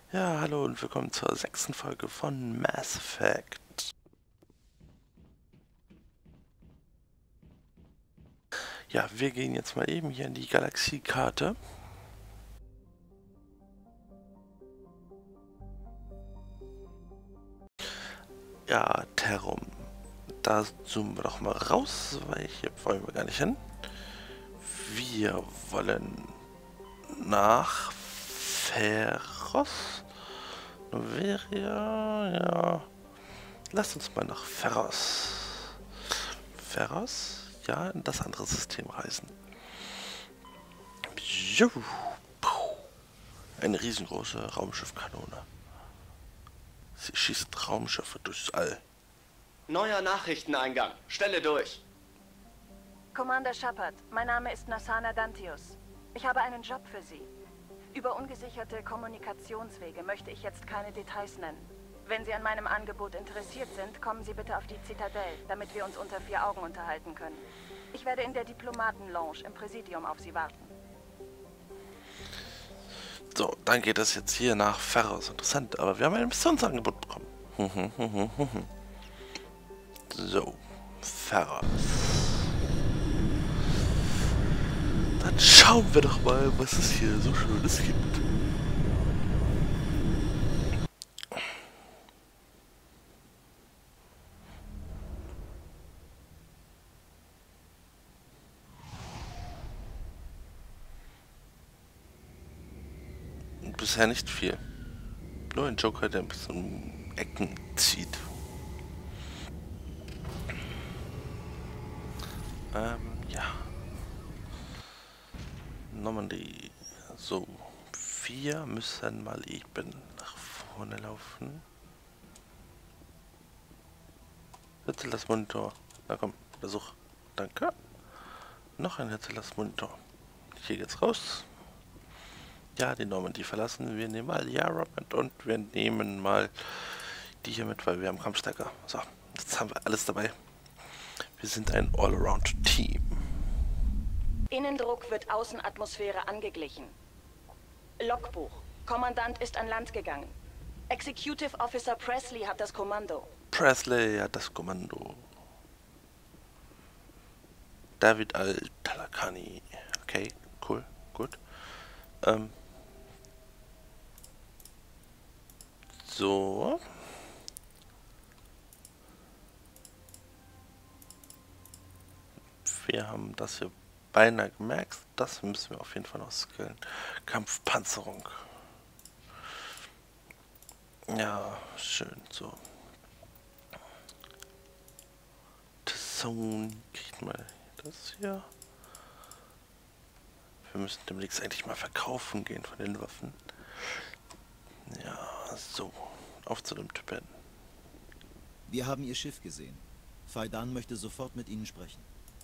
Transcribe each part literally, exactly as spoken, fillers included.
Ja, hallo und willkommen zur sechsten Folge von Mass Effect. Ja, wir gehen jetzt mal eben hier in die Galaxiekarte. Ja, Terrum. Da zoomen wir doch mal raus, weil hier wollen wir gar nicht hin. Wir wollen nach Ferros. Noveria, ja. Lasst uns mal nach Ferros. Ferros? Ja, in das andere System reisen. Eine riesengroße Raumschiffkanone. Sie schießt Raumschiffe durchs All. Neuer Nachrichteneingang. Stelle durch. Commander Shepard, mein Name ist Nassana Dantius. Ich habe einen Job für Sie. Über ungesicherte Kommunikationswege möchte ich jetzt keine Details nennen. Wenn Sie an meinem Angebot interessiert sind, kommen Sie bitte auf die Zitadelle, damit wir uns unter vier Augen unterhalten können. Ich werde in der Diplomaten-Lounge im Präsidium auf Sie warten. So, dann geht es jetzt hier nach Ferros. Interessant, aber wir haben ein Missionsangebot bekommen. So, Ferros. Dann schauen wir doch mal, was es hier so Schönes gibt. Bisher nicht viel. Nur ein Joker, der ein bisschen Ecken zieht. Ähm, ja. Normandy. So. Wir müssen mal eben nach vorne laufen. Hitzelas Monitor. Na komm, Versuch. Danke. Noch ein Hitzelas Monitor. Hier geht's raus. Ja, die Normandy verlassen. Wir nehmen mal Yara mit und wir nehmen mal die hier mit, weil wir haben Kampfstärke. So, jetzt haben wir alles dabei. Wir sind ein Allround-Team. Innendruck wird Außenatmosphäre angeglichen. Logbuch. Kommandant ist an Land gegangen. Executive Officer Presley hat das Kommando. Presley hat das Kommando. David Al-Talakani. Okay, cool, gut. Ähm. So. Wir haben das hier beinahe gemerkt. Das müssen wir auf jeden Fall noch skillen. Kampfpanzerung. Ja, schön, so. Zone kriegt mal das hier. Wir müssen demnächst eigentlich mal verkaufen gehen von den Waffen. Ja, so. Auf zu dem Typen. Wir haben Ihr Schiff gesehen. Faidan möchte sofort mit Ihnen sprechen.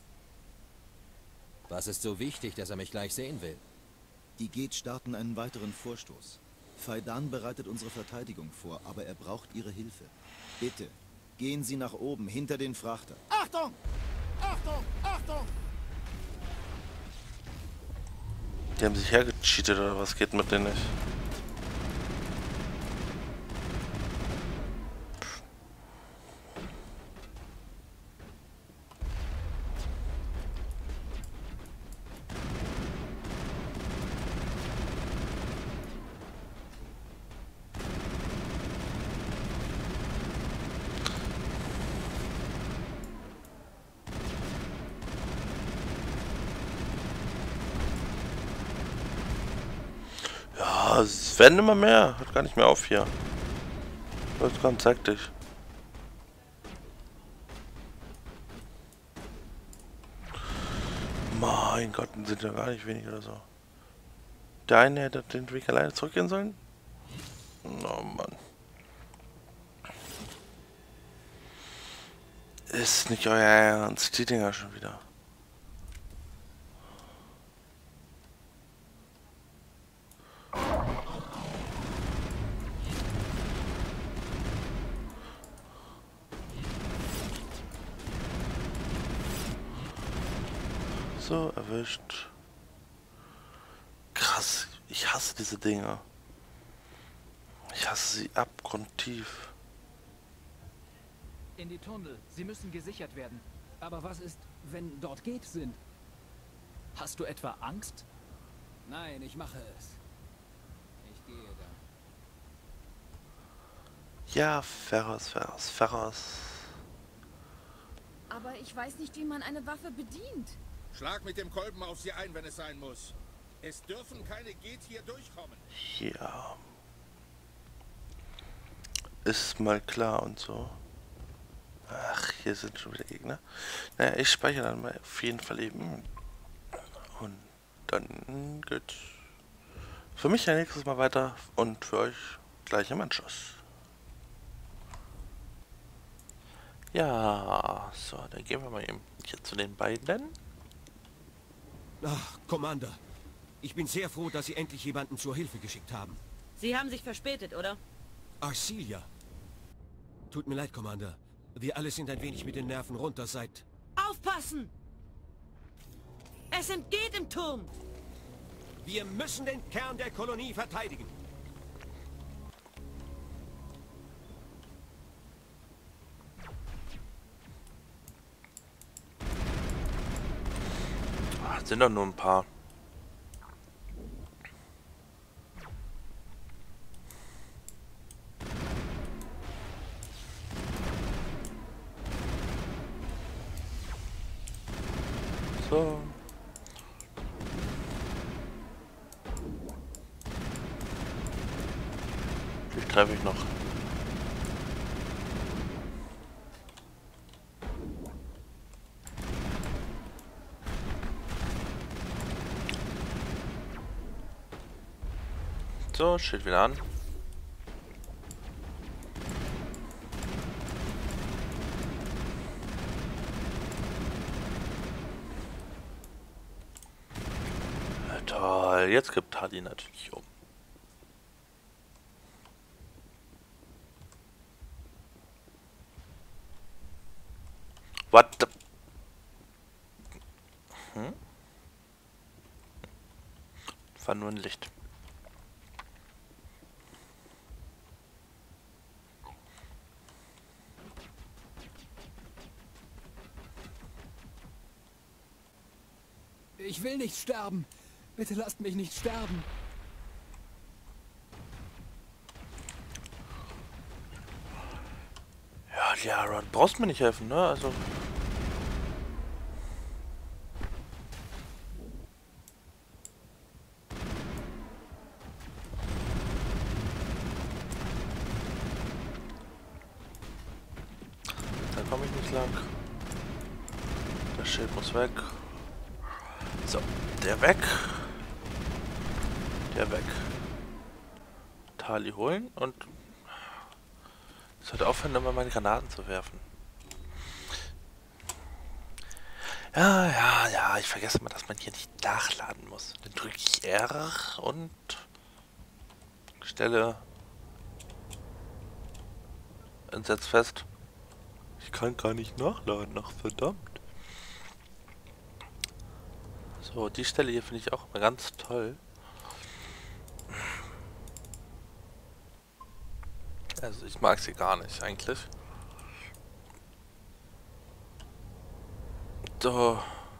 Was ist so wichtig, dass er mich gleich sehen will? Die Geth starten einen weiteren Vorstoß. Faidan bereitet unsere Verteidigung vor, aber er braucht Ihre Hilfe. Bitte, gehen Sie nach oben, hinter den Frachter. Achtung! Achtung! Achtung! Die haben sich hergecheatet oder was geht mit denen nicht? Ja, es werden immer mehr. Hört gar nicht mehr auf hier. Los, komm, zeig dich. Mein Gott, sind ja gar nicht wenig oder so. Der eine hätte den Weg alleine zurückgehen sollen? Oh Mann. Ist nicht euer Ernst. Die Dinger schon wieder. So, erwischt. Krass, ich hasse diese Dinger. Ich hasse sie abgrundtief. In die Tunnel. Sie müssen gesichert werden. Aber was ist, wenn dort Gates sind? Hast du etwa Angst? Nein, ich mache es. Ich gehe da. Ja, Ferros, Ferros, Ferros. Aber ich weiß nicht, wie man eine Waffe bedient. Schlag mit dem Kolben auf sie ein, wenn es sein muss. Es dürfen keine Geht hier durchkommen. Ja. Ist mal klar und so. Ach, hier sind schon wieder Gegner. Naja, ich speichere dann mal auf jeden Fall eben. Und dann geht's für mich ja nächstes Mal weiter und für euch gleich im Anschluss. Ja, so, dann gehen wir mal eben hier zu den beiden. Ach, Commander. Ich bin sehr froh, dass Sie endlich jemanden zur Hilfe geschickt haben. Sie haben sich verspätet, oder? Arcilia. Tut mir leid, Commander. Wir alle sind ein wenig mit den Nerven runter seit... Aufpassen! Es entgeht im Turm! Wir müssen den Kern der Kolonie verteidigen. Ach, sind doch nur ein paar. So. Wie treffe ich noch? So, Schild wieder an. Ja, toll, jetzt gibt Tali natürlich um. What the... Hm? War nur ein Licht. Ich will nicht sterben. Bitte lasst mich nicht sterben. Ja, Liara, du brauchst mir nicht helfen, ne? Also... Da komme ich nicht lang. Das Schild muss weg. So, der weg. Der weg. Tali holen und... Ich sollte aufhören, immer meine Granaten zu werfen. Ja, ja, ja, ich vergesse mal, dass man hier nicht nachladen muss. Dann drücke ich R und stelle entsetzt fest. Ich kann gar nicht nachladen, ach verdammt. So, die Stelle hier finde ich auch immer ganz toll. Also ich mag sie gar nicht eigentlich. So.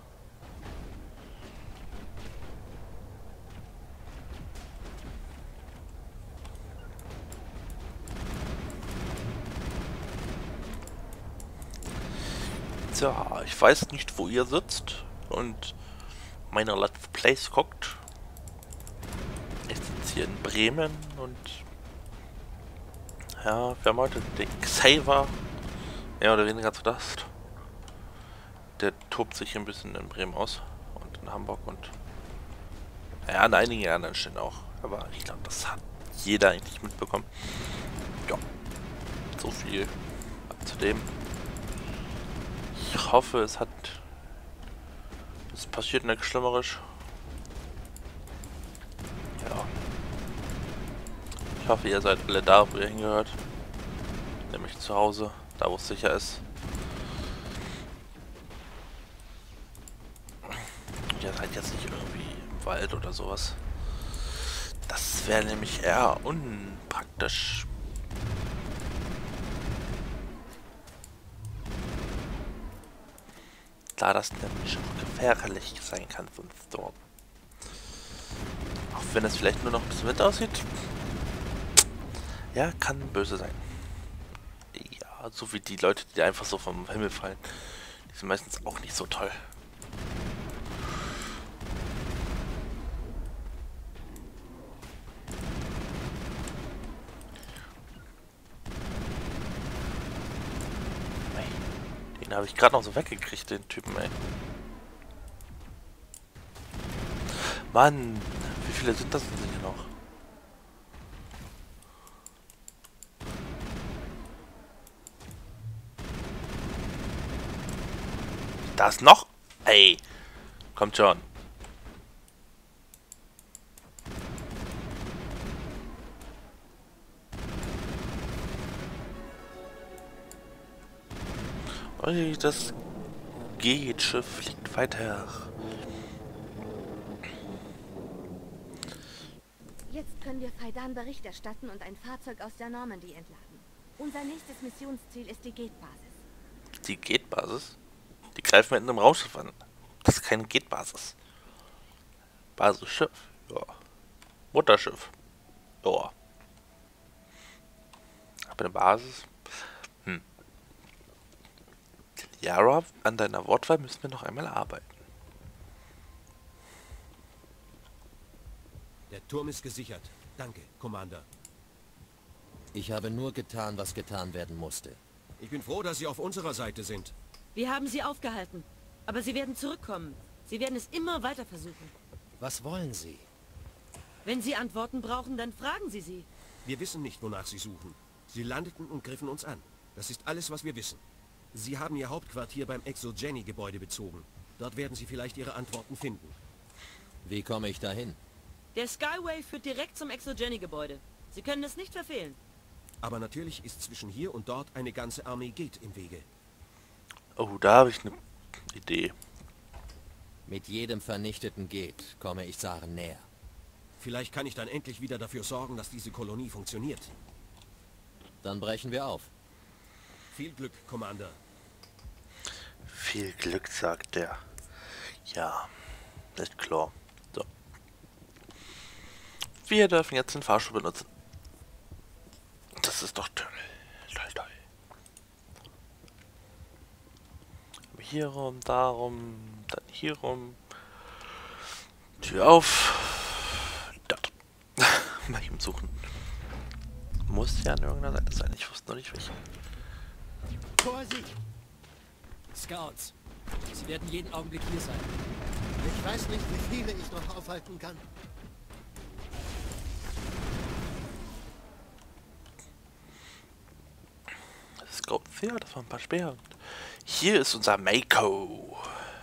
So, ich weiß nicht, wo ihr sitzt und meine Let's Plays guckt. Ich sitze hier in Bremen und ja, wir haben heute den Xaver, mehr oder weniger zu Gast. Der tobt sich hier ein bisschen in Bremen aus und in Hamburg und ja, an einigen anderen Stellen auch. Aber ich glaube, das hat jeder eigentlich mitbekommen. Ja, so viel zu dem. Ich hoffe, es hat... Es passiert nichts Schlimmeres. Ja. Ich hoffe, ihr seid alle da, wo ihr hingehört. Nämlich zu Hause, da wo es sicher ist. Ihr seid jetzt nicht irgendwie im Wald oder sowas. Das Das wäre nämlich eher unpraktisch. Da das nämlich auch gefährlich sein kann, so ein Storm. Auch wenn es vielleicht nur noch ein bisschen Wind aussieht. Ja, kann böse sein. Ja, so wie die Leute, die einfach so vom Himmel fallen. Die sind meistens auch nicht so toll. Den habe ich gerade noch so weggekriegt, den Typen, ey. Mann, wie viele sind das denn hier noch? Das noch? Ey, kommt schon. Ui, das G-Schiff fliegt weiter. Jetzt können wir Faidan Bericht erstatten und ein Fahrzeug aus der Normandy entladen. Unser nächstes Missionsziel ist die Gate-Basis. Die Gate-Basis? Die greifen wir in einem Raumschiff an. Das ist keine Gate-Basis. Basisschiff, ja. Mutterschiff, ja. Aber eine Basis? Hm. Yara, an deiner Wortwahl müssen wir noch einmal arbeiten. Der Turm ist gesichert. Danke, Commander. Ich habe nur getan, was getan werden musste. Ich bin froh, dass Sie auf unserer Seite sind. Wir haben sie aufgehalten. Aber sie werden zurückkommen. Sie werden es immer weiter versuchen. Was wollen Sie? Wenn Sie Antworten brauchen, dann fragen Sie sie. Wir wissen nicht, wonach Sie suchen. Sie landeten und griffen uns an. Das ist alles, was wir wissen. Sie haben Ihr Hauptquartier beim Exogeny-Gebäude bezogen. Dort werden Sie vielleicht Ihre Antworten finden. Wie komme ich dahin? Der Skyway führt direkt zum Exogeny-Gebäude. Sie können es nicht verfehlen. Aber natürlich ist zwischen hier und dort eine ganze Armee Gate im Wege. Oh, da habe ich eine Idee. Mit jedem vernichteten Gate komme ich Saren näher. Vielleicht kann ich dann endlich wieder dafür sorgen, dass diese Kolonie funktioniert. Dann brechen wir auf. Viel Glück, Commander. Viel Glück, sagt der. Ja, ist klar. So. Wir dürfen jetzt den Fahrstuhl benutzen. Das ist doch toll. Toll, toll. Hier rum, darum, dann hier rum. Tür auf. Dort. Mal eben suchen. Muss ja an irgendeiner Seite sein. Ich wusste noch nicht welche. Vorsicht! Scouts. Sie werden jeden Augenblick hier sein. Ich weiß nicht, wie viele ich noch aufhalten kann. Scout vier, das waren ein paar Speer. Hier ist unser Mako.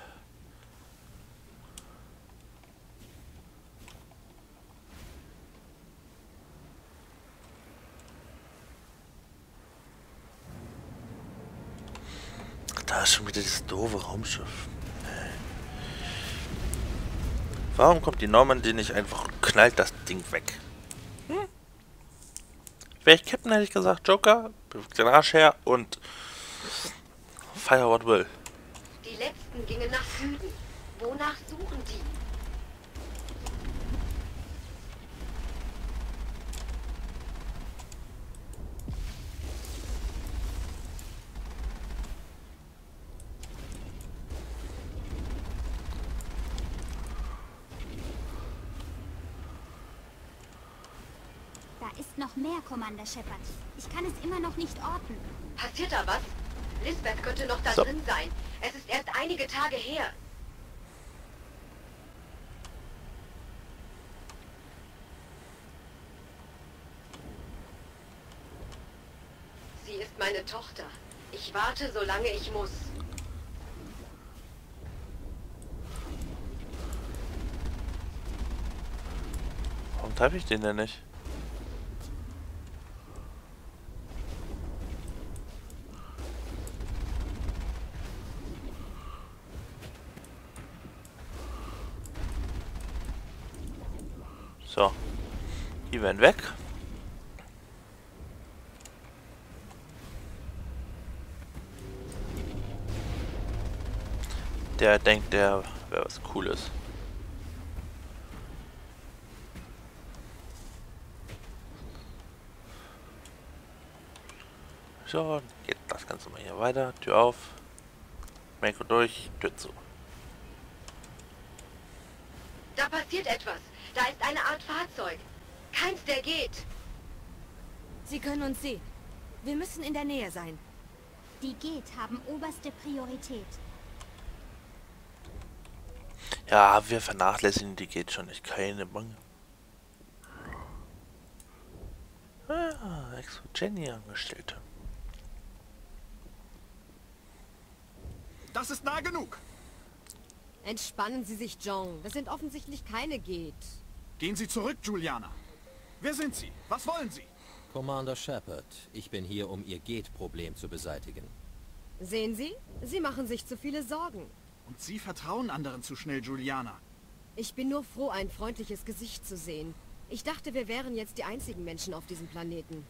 Da ist schon wieder dieses doofe Raumschiff. Warum kommt die Normandy nicht einfach und knallt das Ding weg? Hm? Wäre ich Captain, hätte ich gesagt, Joker, bewegt den Arsch her und fire what will. Die letzten gingen nach Süden. Wonach suchen die? Da ist noch mehr, Commander Shepard. Ich kann es immer noch nicht orten. Passiert da was? Lisbeth könnte noch da so. drin sein. Es ist erst einige Tage her. Sie ist meine Tochter. Ich warte, solange ich muss. Warum treffe ich den denn nicht? So. Die werden weg. Der denkt, der wäre was Cooles. So, geht das Ganze mal hier weiter. Tür auf. Mako durch, Tür zu. Da passiert etwas. Da ist eine Art Fahrzeug. Keins, der geht. Sie können uns sehen. Wir müssen in der Nähe sein. Die Geth haben oberste Priorität. Ja, wir vernachlässigen die Geth schon nicht. Keine Bange. Ah, Exo Jenny Angestellte. Das ist nah genug. Entspannen Sie sich, John. Das sind offensichtlich keine Geth. Gehen Sie zurück, Juliana. Wer sind Sie? Was wollen Sie? Commander Shepard, ich bin hier, um Ihr Geth-Problem zu beseitigen. Sehen Sie? Sie machen sich zu viele Sorgen. Und Sie vertrauen anderen zu schnell, Juliana. Ich bin nur froh, ein freundliches Gesicht zu sehen. Ich dachte, wir wären jetzt die einzigen Menschen auf diesem Planeten.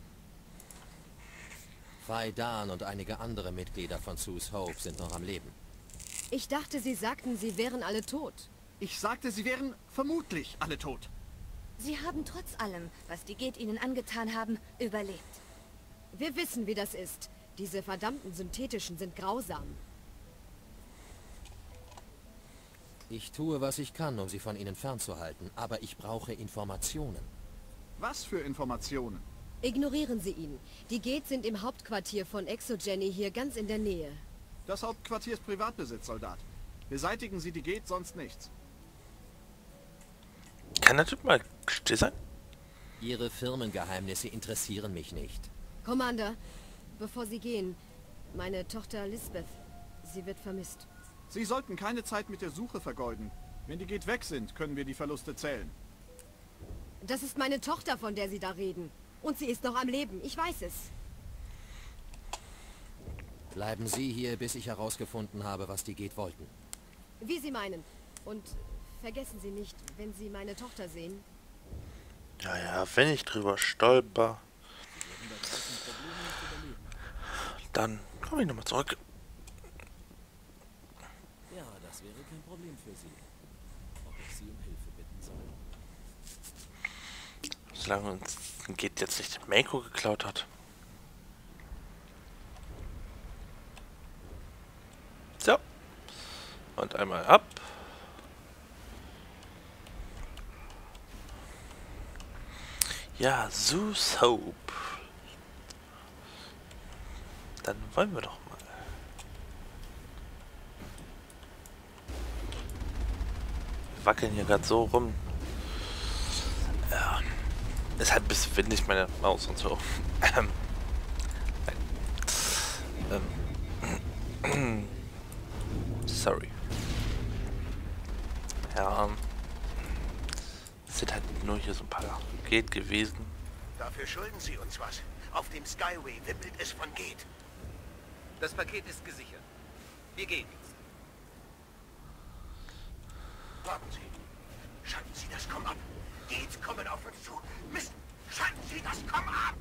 Faidan und einige andere Mitglieder von Zeus Hope sind noch am Leben. Ich dachte, Sie sagten, sie wären alle tot. Ich sagte, sie wären vermutlich alle tot. Sie haben trotz allem, was die Geth ihnen angetan haben, überlebt. Wir wissen, wie das ist. Diese verdammten Synthetischen sind grausam. Ich tue, was ich kann, um sie von ihnen fernzuhalten, aber ich brauche Informationen. Was für Informationen? Ignorieren Sie ihn. Die Geth sind im Hauptquartier von Exo Jenny hier ganz in der Nähe. Das Hauptquartier ist Privatbesitz, Soldat. Beseitigen Sie die Geth, sonst nichts. Kann der Typ mal still sein? Ihre Firmengeheimnisse interessieren mich nicht. Commander, bevor Sie gehen, meine Tochter Lisbeth, sie wird vermisst. Sie sollten keine Zeit mit der Suche vergeuden. Wenn die Geth weg sind, können wir die Verluste zählen. Das ist meine Tochter, von der Sie da reden. Und sie ist noch am Leben, ich weiß es. Bleiben Sie hier, bis ich herausgefunden habe, was die Geth wollten. Wie Sie meinen. Und vergessen Sie nicht, wenn Sie meine Tochter sehen. Ja, ja, wenn ich drüber stolper, dann komme ich nochmal zurück. Ja, das wäre kein Problem für Sie. Ob ich Sie um Hilfe bitten soll. Solange uns geht jetzt nicht Mako geklaut hat. So. Und einmal ab. Ja, Zeus Hope. Dann wollen wir doch mal. Wir wackeln hier gerade so rum. Ja. Ist halt ein bisschen windig, meine Maus und so. Ähm. Ähm. Sorry. Ja. Es sind halt nur hier so ein paar Geth gewesen. Dafür schulden Sie uns was. Auf dem Skyway wimmelt es von Geth. Das Paket ist gesichert. Wir gehen jetzt. Warten Sie. Schalten Sie das Komm ab. Geth kommen auf uns zu. Mist! Schalten Sie das Komm ab!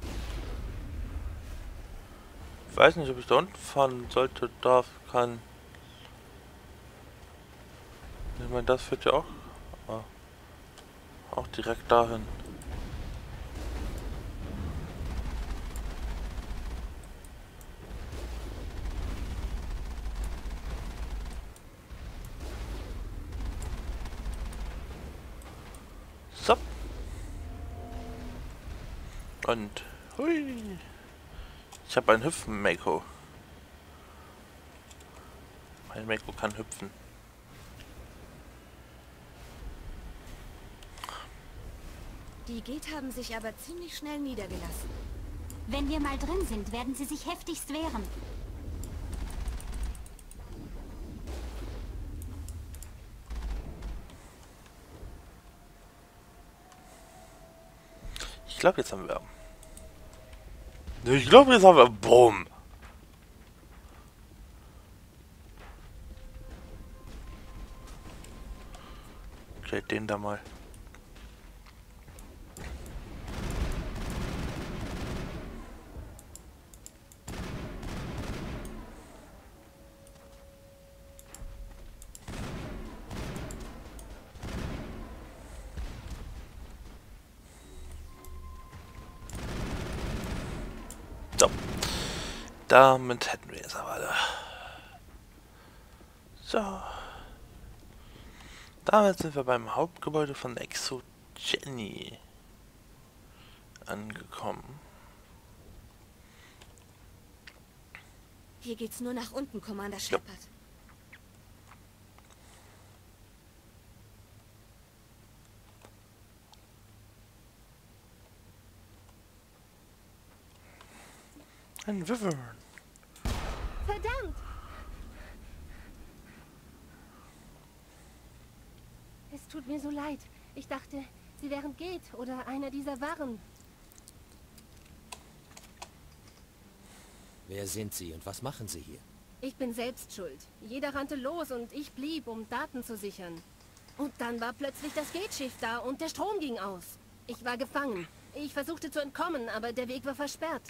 Ich weiß nicht, ob ich da unten fahren sollte, darf, kann. Ich meine, das führt ja auch, ah, auch direkt dahin. So. Und hui. Ich habe ein Hüpfen, Mako. Mein Mako kann hüpfen. Die Geth haben sich aber ziemlich schnell niedergelassen. Wenn wir mal drin sind, werden sie sich heftigst wehren. Ich glaube, jetzt haben wir... Ich glaube, jetzt haben wir... Boom! Okay, den da mal. So. Damit hätten wir es aber alle. So. Damit sind wir beim Hauptgebäude von ExoGeni angekommen. Hier geht's nur nach unten, Commander Shepard. Ja. Ein Wyvern. Verdammt! Es tut mir so leid. Ich dachte, Sie wären Gate oder einer dieser Waren. Wer sind Sie und was machen Sie hier? Ich bin selbst schuld. Jeder rannte los und ich blieb, um Daten zu sichern. Und dann war plötzlich das Gate-Schiff da und der Strom ging aus. Ich war gefangen. Ich versuchte zu entkommen, aber der Weg war versperrt.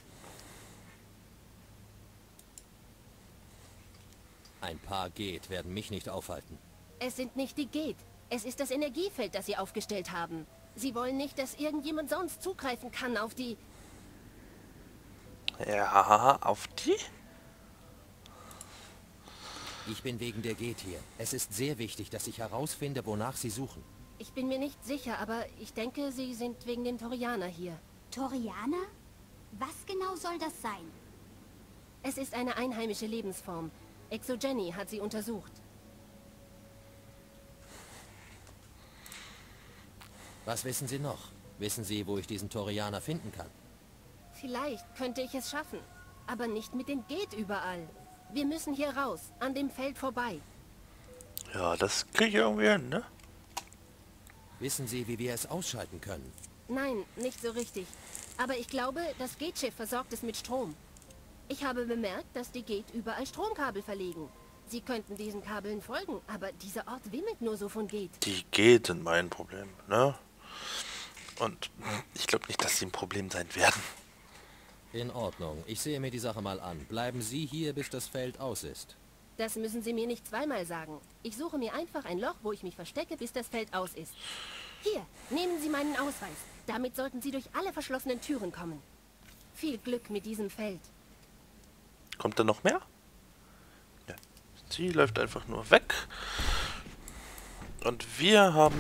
Ein paar Gate werden mich nicht aufhalten. Es sind nicht die Gate. Es ist das Energiefeld, das Sie aufgestellt haben. Sie wollen nicht, dass irgendjemand sonst zugreifen kann auf die... Ja, auf die? Ich bin wegen der Gate hier. Es ist sehr wichtig, dass ich herausfinde, wonach Sie suchen. Ich bin mir nicht sicher, aber ich denke, Sie sind wegen dem Torianer hier. Torianer? Was genau soll das sein? Es ist eine einheimische Lebensform. ExoGeni hat sie untersucht. Was wissen Sie noch? Wissen Sie, wo ich diesen Torianer finden kann? Vielleicht könnte ich es schaffen, aber nicht mit dem Gate überall. Wir müssen hier raus, an dem Feld vorbei. Ja, das kriege ich irgendwie hin, ne? Wissen Sie, wie wir es ausschalten können? Nein, nicht so richtig. Aber ich glaube, das Gate-Schiff versorgt es mit Strom. Ich habe bemerkt, dass die Gate überall Stromkabel verlegen. Sie könnten diesen Kabeln folgen, aber dieser Ort wimmelt nur so von Gate. Die Gate sind mein Problem, ne? Und ich glaube nicht, dass sie ein Problem sein werden. In Ordnung. Ich sehe mir die Sache mal an. Bleiben Sie hier, bis das Feld aus ist. Das müssen Sie mir nicht zweimal sagen. Ich suche mir einfach ein Loch, wo ich mich verstecke, bis das Feld aus ist. Hier, nehmen Sie meinen Ausweis. Damit sollten Sie durch alle verschlossenen Türen kommen. Viel Glück mit diesem Feld. Kommt da noch mehr? Ja. Sie läuft einfach nur weg. Und wir haben...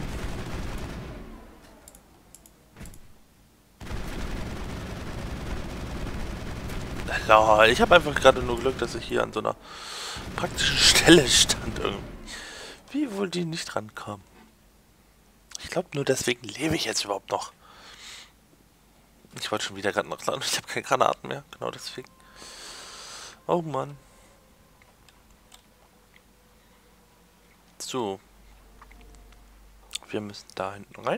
Lol, ich habe einfach gerade nur Glück, dass ich hier an so einer praktischen Stelle stand irgendwie. Wie wohl die nicht rankommen? Ich glaube, nur deswegen lebe ich jetzt überhaupt noch. Ich wollte schon wieder gerade noch laden. Ich habe keine Granaten mehr. Genau deswegen. Oh Mann. So. Wir müssen da hinten rein.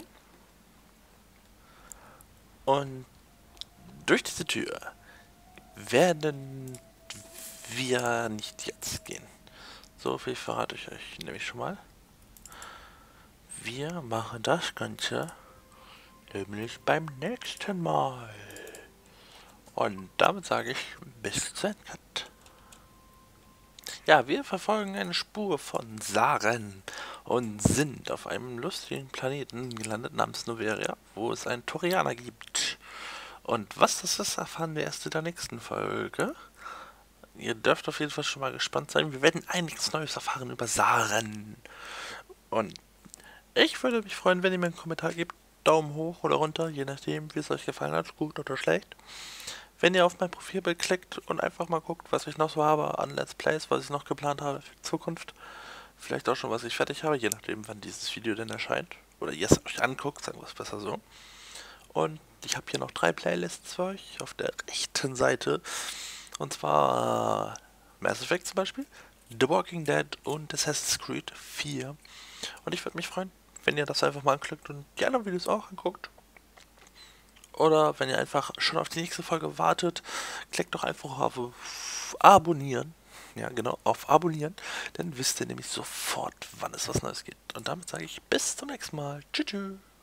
Und durch diese Tür werden wir nicht jetzt gehen. So viel verrate ich euch nämlich schon mal. Wir machen das Ganze nämlich beim nächsten Mal. Und damit sage ich bis zum Cut. Ja, wir verfolgen eine Spur von Saren und sind auf einem lustigen Planeten gelandet namens Noveria, wo es einen Torianer gibt. Und was das ist, erfahren wir erst in der nächsten Folge. Ihr dürft auf jeden Fall schon mal gespannt sein. Wir werden einiges Neues erfahren über Saren. Und ich würde mich freuen, wenn ihr mir einen Kommentar gebt. Daumen hoch oder runter, je nachdem, wie es euch gefallen hat, gut oder schlecht. Wenn ihr auf mein Profilbild klickt und einfach mal guckt, was ich noch so habe an Let's Plays, was ich noch geplant habe für die Zukunft. Vielleicht auch schon, was ich fertig habe, je nachdem, wann dieses Video denn erscheint. Oder ihr es euch anguckt, sagen wir es besser so. Und ich habe hier noch drei Playlists für euch auf der rechten Seite. Und zwar Mass Effect zum Beispiel, The Walking Dead und Assassin's Creed vier. Und ich würde mich freuen, wenn ihr das einfach mal anklickt und die anderen Videos auch anguckt. Oder wenn ihr einfach schon auf die nächste Folge wartet, klickt doch einfach auf Abonnieren. Ja, genau, auf Abonnieren. Dann wisst ihr nämlich sofort, wann es was Neues gibt. Und damit sage ich bis zum nächsten Mal. Tschüss. Tschüss.